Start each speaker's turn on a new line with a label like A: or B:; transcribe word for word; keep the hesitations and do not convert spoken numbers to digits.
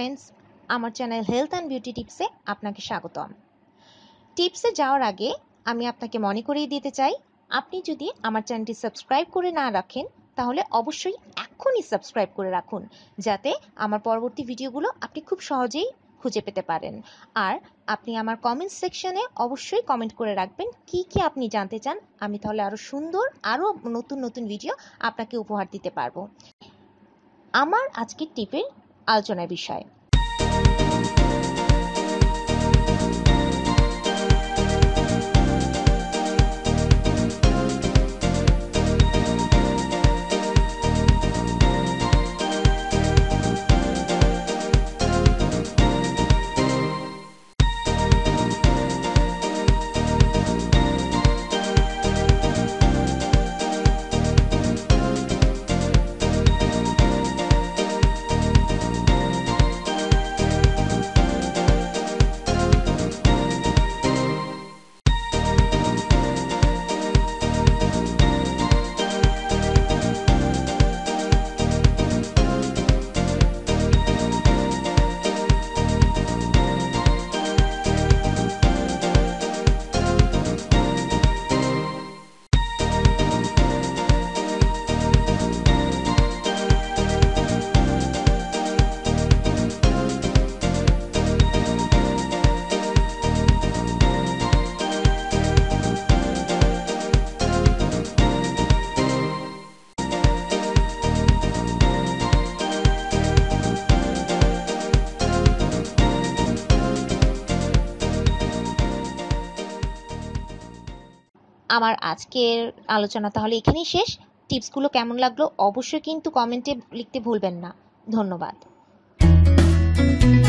A: Friends, আমার channel health and beauty টিপসে আপনাকে স্বাগতম। টিপসে যাওয়ার আগে আমি আপনাকে মনে করিয়ে দিতে চাই, আপনি যদি আমার চ্যানেলটি সাবস্ক্রাইব করে না রাখেন তাহলে অবশ্যই এখনই সাবস্ক্রাইব করে রাখুন, যাতে আমার পরবর্তী ভিডিওগুলো আপনি খুব সহজেই খুঁজে পেতে পারেন। আর আপনি আমার কমেন্ট সেকশনে অবশ্যই কমেন্ট করে রাখবেন কি কি আপনি জানতে চান, আমি তাহলে আরও সুন্দর আরও নতুন নতুন ভিডিও আপনাকে উপহার দিতে পারবো। আমার আজকের টিপের আলোচনার বিষয় আমার আজকের আলোচনা তাহলে এখানেই শেষ। টিপসগুলো কেমন লাগলো অবশ্যই কিন্তু কমেন্টে লিখতে ভুলবেন না। ধন্যবাদ।